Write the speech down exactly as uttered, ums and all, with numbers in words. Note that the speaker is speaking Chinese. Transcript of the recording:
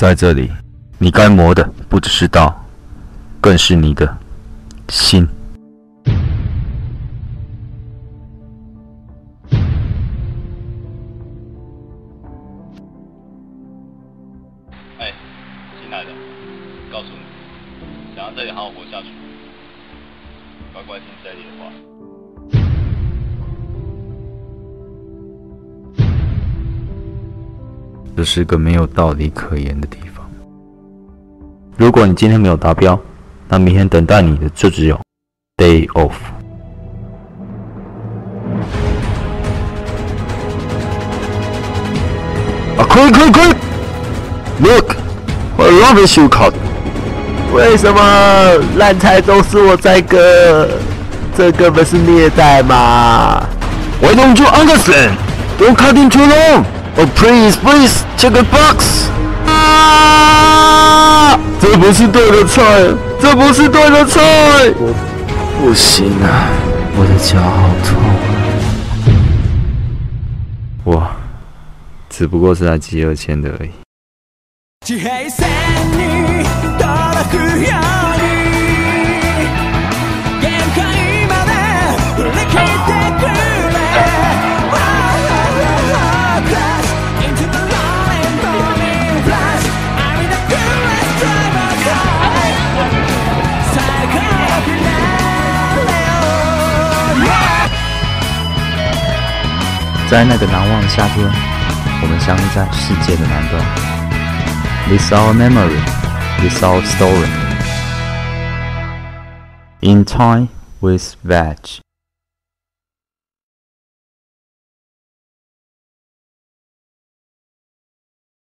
在这里，你该磨的不只是刀，更是你的心。 哎，新来的，告诉你，想要这里好好活下去，乖乖听这里的话。 这是个没有道理可言的地方。如果你今天没有达标，那明天等待你的就只有 day off。啊，快快快 ！Look， 我 love you card。 为什么烂菜都是我在割？这根本是虐待嘛 ！Why don't you understand? Don't cut him too long. Oh please, please, check the box. 啊！这不是对的菜，这不是对的菜。我不行啊，我的脚好痛。我只不过是来集二千的而已。地平線に届くように限界まで振り切ってくれ。 在那个难忘的夏天，我们相遇在世界的南端。This our memory, this our story. In time with veg.